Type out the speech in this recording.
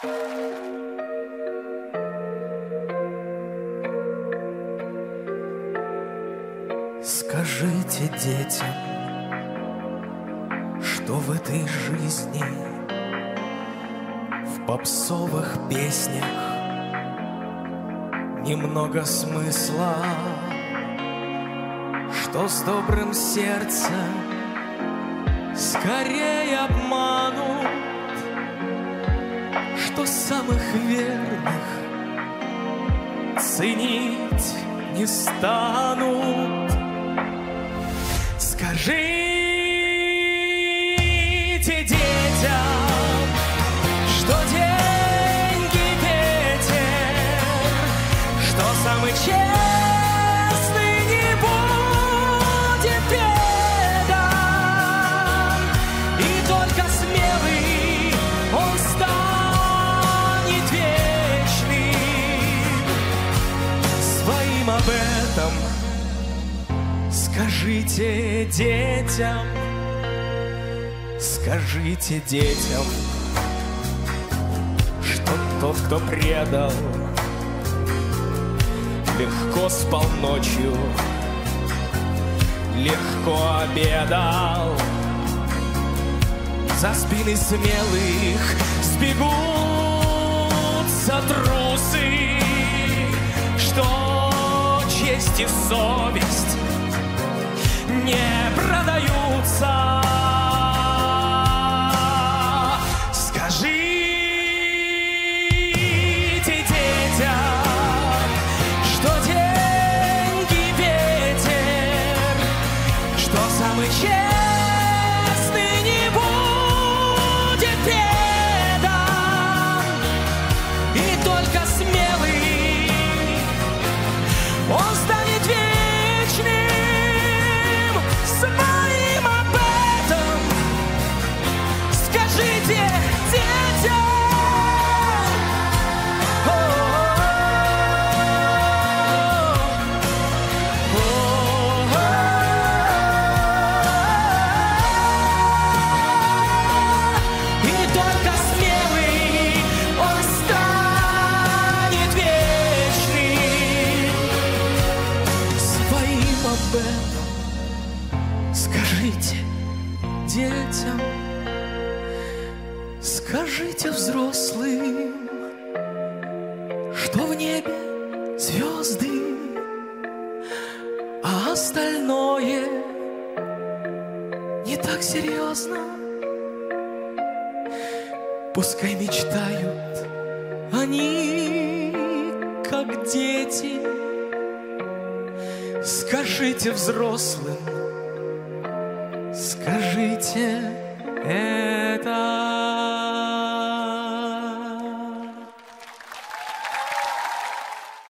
Скажите детям, что в этой жизни, в попсовых песнях немного смысла, что с добрым сердцем скорее обманут, что самых верных ценить не станут. Скажите детям, что деньги ветер, что самый честный не будет предан, и только смелый он станет вечным. Своим об этом скажите детям, скажите детям, что тот, кто предал, легко спал ночью, легко обедал. За спины смелых сбегутся трусы, что честь и совесть не продаются. Скажите детям, что деньги ветер, что самый честный не будет предан, и только смелый он станет вечным. Своим об этом скажите детям. И только смелый он станет вечным. Своим об этом скажите детям, скажите взрослым, что в небе звезды, а остальное не так серьезно. Пускай мечтают они, как дети. Скажите взрослым, скажите